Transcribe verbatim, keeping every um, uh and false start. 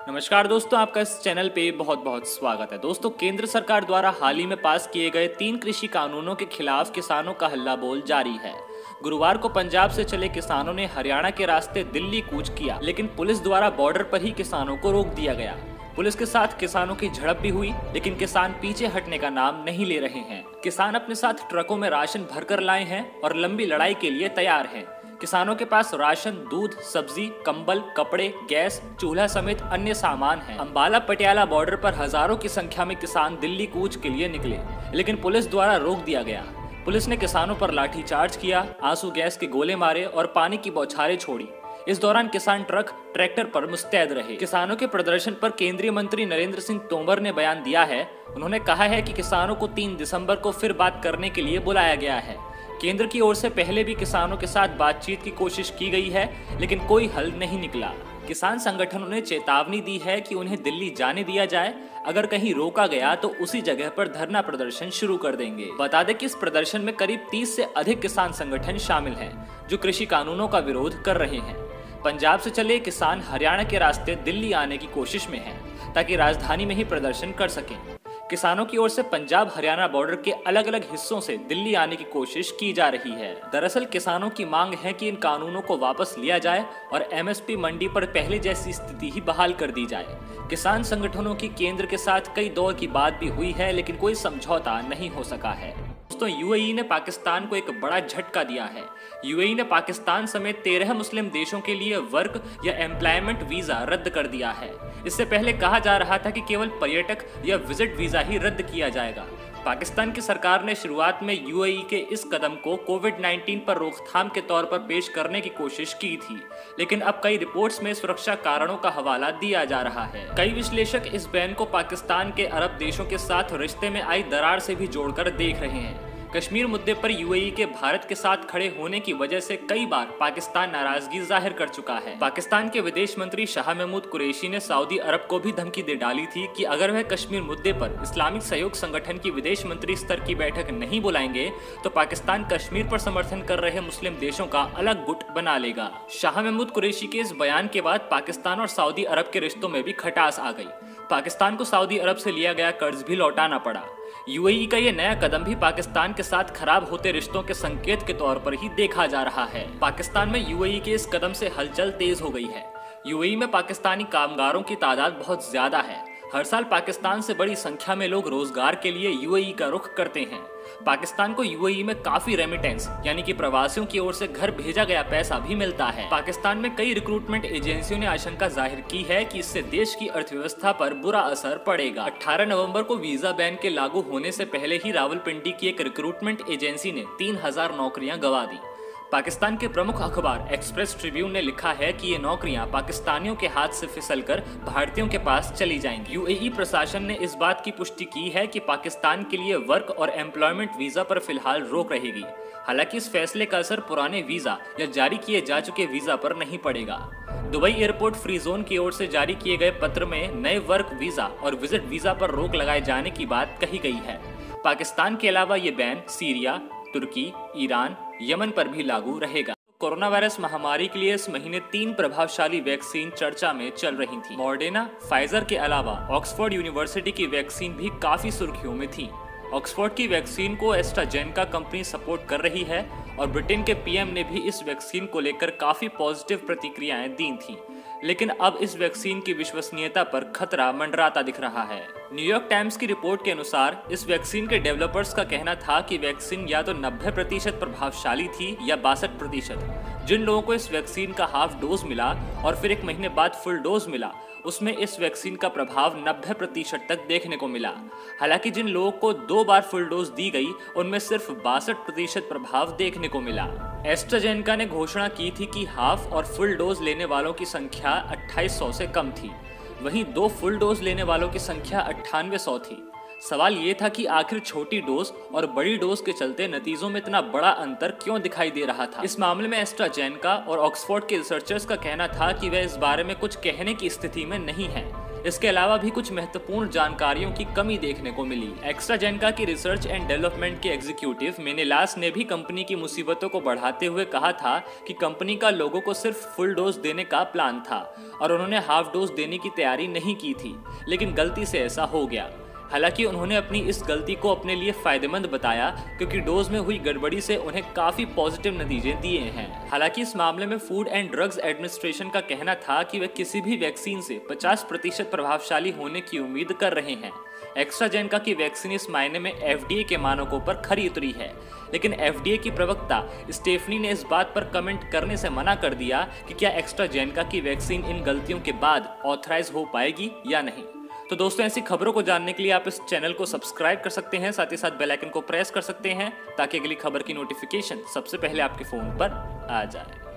नमस्कार दोस्तों, आपका इस चैनल पे बहुत बहुत स्वागत है। दोस्तों, केंद्र सरकार द्वारा हाल ही में पास किए गए तीन कृषि कानूनों के खिलाफ किसानों का हल्ला बोल जारी है। गुरुवार को पंजाब से चले किसानों ने हरियाणा के रास्ते दिल्ली कूच किया, लेकिन पुलिस द्वारा बॉर्डर पर ही किसानों को रोक दिया गया। पुलिस के साथ किसानों की झड़प भी हुई, लेकिन किसान पीछे हटने का नाम नहीं ले रहे हैं। किसान अपने साथ ट्रकों में राशन भरकर लाए हैं और लंबी लड़ाई के लिए तैयार हैं। किसानों के पास राशन, दूध, सब्जी, कंबल, कपड़े, गैस, चूल्हा समेत अन्य सामान हैं। अंबाला पटियाला बॉर्डर पर हजारों की संख्या में किसान दिल्ली कूच के लिए निकले, लेकिन पुलिस द्वारा रोक दिया गया। पुलिस ने किसानों पर लाठीचार्ज किया, आंसू गैस के गोले मारे और पानी की बौछारें छोड़ी। इस दौरान किसान ट्रक, ट्रैक्टर पर मुस्तैद रहे। किसानों के प्रदर्शन पर केंद्रीय मंत्री नरेंद्र सिंह तोमर ने बयान दिया है। उन्होंने कहा है कि किसानों को तीन दिसंबर को फिर बात करने के लिए बुलाया गया है। केंद्र की ओर से पहले भी किसानों के साथ बातचीत की कोशिश की गई है, लेकिन कोई हल नहीं निकला। किसान संगठनों ने चेतावनी दी है कि उन्हें दिल्ली जाने दिया जाए। अगर कहीं रोका गया तो उसी जगह पर धरना प्रदर्शन शुरू कर देंगे। बता दें कि इस प्रदर्शन में करीब तीस से अधिक किसान संगठन शामिल हैं, जो कृषि कानूनों का विरोध कर रहे हैं। पंजाब से चले किसान हरियाणा के रास्ते दिल्ली आने की कोशिश में हैं, ताकि राजधानी में ही प्रदर्शन कर सकें। किसानों की ओर से पंजाब हरियाणा बॉर्डर के अलग अलग हिस्सों से दिल्ली आने की कोशिश की जा रही है। दरअसल किसानों की मांग है कि इन कानूनों को वापस लिया जाए और एमएसपी मंडी पर पहले जैसी स्थिति ही बहाल कर दी जाए। किसान संगठनों की केंद्र के साथ कई दौर की बात भी हुई है, लेकिन कोई समझौता नहीं हो सका है। दोस्तों, यूएई ने पाकिस्तान को एक बड़ा झटका दिया है। यूएई ने पाकिस्तान समेत तेरह मुस्लिम देशों के लिए वर्क या एम्प्लॉयमेंट वीजा रद्द कर दिया है। इससे पहले कहा जा रहा था कि केवल पर्यटक या विजिट वीजा ही रद्द किया जाएगा। पाकिस्तान की सरकार ने शुरुआत में यूएई के इस कदम को कोविड उन्नीस पर रोकथाम के तौर पर पेश करने की कोशिश की थी, लेकिन अब कई रिपोर्ट्स में सुरक्षा कारणों का हवाला दिया जा रहा है। कई विश्लेषक इस बैन को पाकिस्तान के अरब देशों के साथ रिश्ते में आई दरार से भी जोड़कर देख रहे हैं। कश्मीर मुद्दे पर यूएई के भारत के साथ खड़े होने की वजह से कई बार पाकिस्तान नाराजगी जाहिर कर चुका है। पाकिस्तान के विदेश मंत्री शाह महमूद कुरैशी ने सऊदी अरब को भी धमकी दे डाली थी कि अगर वह कश्मीर मुद्दे पर इस्लामिक सहयोग संगठन की विदेश मंत्री स्तर की बैठक नहीं बुलाएंगे तो पाकिस्तान कश्मीर पर समर्थन कर रहे मुस्लिम देशों का अलग गुट बना लेगा। शाह महमूद कुरैशी के इस बयान के बाद पाकिस्तान और सऊदी अरब के रिश्तों में भी खटास आ गई। पाकिस्तान को सऊदी अरब से लिया गया कर्ज भी लौटाना पड़ा। यूएई का ये नया कदम भी पाकिस्तान के साथ खराब होते रिश्तों के संकेत के तौर पर ही देखा जा रहा है। पाकिस्तान में यूएई के इस कदम से हलचल तेज हो गई है। यूएई में पाकिस्तानी कामगारों की तादाद बहुत ज्यादा है। हर साल पाकिस्तान से बड़ी संख्या में लोग रोजगार के लिए यूएई का रुख करते हैं। पाकिस्तान को यूएई में काफी रेमिटेंस यानी कि प्रवासियों की ओर से घर भेजा गया पैसा भी मिलता है। पाकिस्तान में कई रिक्रूटमेंट एजेंसियों ने आशंका जाहिर की है कि इससे देश की अर्थव्यवस्था पर बुरा असर पड़ेगा। अठारह नवंबर को वीजा बैन के लागू होने से पहले ही रावलपिंडी की एक रिक्रूटमेंट एजेंसी ने तीन हजार नौकरियां गंवा दी। पाकिस्तान के प्रमुख अखबार एक्सप्रेस ट्रिब्यून ने लिखा है कि ये नौकरियां पाकिस्तानियों के हाथ से फिसलकर भारतीयों के पास चली जाएंगी। यूएई प्रशासन ने इस बात की पुष्टि की है कि पाकिस्तान के लिए वर्क और एम्प्लॉयमेंट वीजा पर फिलहाल रोक रहेगी। हालांकि इस फैसले का असर पुराने वीजा या जारी किए जा चुके वीजा पर नहीं पड़ेगा। दुबई एयरपोर्ट फ्री जोन की ओर से जारी किए गए पत्र में नए वर्क वीजा और विजिट वीजा पर रोक लगाए जाने की बात कही गई है। पाकिस्तान के अलावा ये बैन सीरिया, तुर्की, ईरान, यमन पर भी लागू रहेगा। कोरोना वायरस महामारी के लिए इस महीने तीन प्रभावशाली वैक्सीन चर्चा में चल रही थी। मॉडर्ना, फाइजर के अलावा ऑक्सफोर्ड यूनिवर्सिटी की वैक्सीन भी काफी सुर्खियों में थी। ऑक्सफोर्ड की वैक्सीन को एस्ट्राजेनेका कंपनी सपोर्ट कर रही है और ब्रिटेन के पीएम ने भी इस वैक्सीन को लेकर काफी पॉजिटिव प्रतिक्रियाएं दी थी, लेकिन अब इस वैक्सीन की विश्वसनीयता पर खतरा मंडराता दिख रहा है। न्यूयॉर्क टाइम्स की रिपोर्ट के अनुसार इस वैक्सीन के डेवलपर्स का कहना था कि वैक्सीन या तो नब्बे प्रतिशत प्रभावशाली थी या बासठ प्रतिशत। जिन लोगों को इस वैक्सीन का हाफ डोज मिला और फिर एक महीने बाद फुल डोज मिला, उसमें इस वैक्सीन का प्रभाव नब्बे प्रतिशत तक देखने को मिला। हालांकि जिन लोगों को दो बार फुल डोज दी गई, उनमें सिर्फ बासठ प्रतिशत प्रभाव देखने को मिला। एस्ट्राजेनेका ने घोषणा की थी कि हाफ और फुल डोज लेने वालों की संख्या अट्ठाईस सौ से कम थी, वहीं दो फुल डोज लेने वालों की संख्या अट्ठानवे सौ थी। सवाल ये था कि आखिर छोटी डोज और बड़ी डोज के चलते नतीजों में इतना बड़ा अंतर क्यों दिखाई दे रहा था। इस मामले में एस्ट्राजेनेका और ऑक्सफोर्ड के रिसर्चर्स का कहना था कि वह इस बारे में कुछ कहने की स्थिति में नहीं है। इसके अलावा भी कुछ महत्वपूर्ण जानकारियों की कमी देखने को मिली। एक्स्ट्राजेनेका की रिसर्च एंड डेवलपमेंट के एग्जीक्यूटिव मेनेलास ने भी कंपनी की मुसीबतों को बढ़ाते हुए कहा था कि कंपनी का लोगों को सिर्फ फुल डोज देने का प्लान था और उन्होंने हाफ डोज देने की तैयारी नहीं की थी, लेकिन गलती से ऐसा हो गया। हालांकि उन्होंने अपनी इस गलती को अपने लिए फायदेमंद बताया क्योंकि डोज में हुई गड़बड़ी से उन्हें काफी पॉजिटिव नतीजे दिए हैं। हालांकि इस मामले में फूड एंड ड्रग्स एडमिनिस्ट्रेशन का कहना था कि वे किसी भी वैक्सीन से पचास प्रतिशत प्रभावशाली होने की उम्मीद कर रहे हैं। एक्स्ट्राजेनेका की वैक्सीन इस मायने में एफडीए के मानकों पर खरी उतरी है, लेकिन एफडीए की प्रवक्ता स्टेफनी ने इस बात पर कमेंट करने से मना कर दिया कि क्या एक्स्ट्राजेनेका की वैक्सीन इन गलतियों के बाद ऑथराइज हो पाएगी या नहीं। तो दोस्तों, ऐसी खबरों को जानने के लिए आप इस चैनल को सब्सक्राइब कर सकते हैं, साथ ही साथ बेल आइकन को प्रेस कर सकते हैं ताकि अगली खबर की नोटिफिकेशन सबसे पहले आपके फोन पर आ जाए।